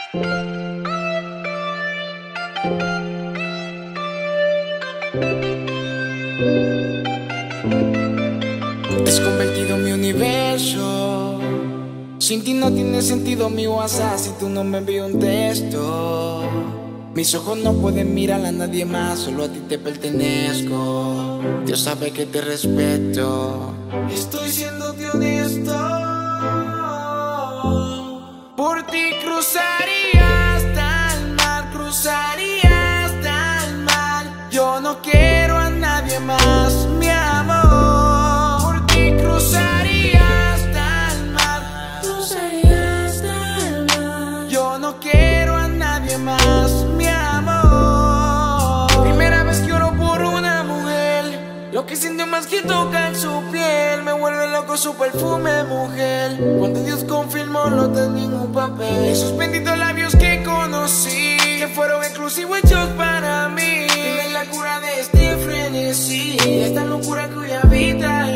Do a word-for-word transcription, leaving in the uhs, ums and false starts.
Has convertido mi universo. Sin ti no tiene sentido mi WhatsApp si tú no me envías un texto. Mis ojos no pueden mirar a nadie más, solo a ti te pertenezco. Dios sabe que te respeto. Estoy siéndote honesto. Por ti cruzaría hasta el mar, cruzaría hasta el mar. Yo no quiero a nadie más, mi amor. Por ti cruzaría hasta el mar, cruzaría hasta el mar. Yo no quiero a nadie más, mi amor. Primera vez que oro por una mujer, lo que siento más que tocar su piel. Me vuelve loco su perfume, mujer. Cuando Dios confirmó lo tenía en un papel. Esos benditos labios que conocí, que fueron exclusivos hechos para mí. Tienes la cura de este frenesí, esta locura que hoy habita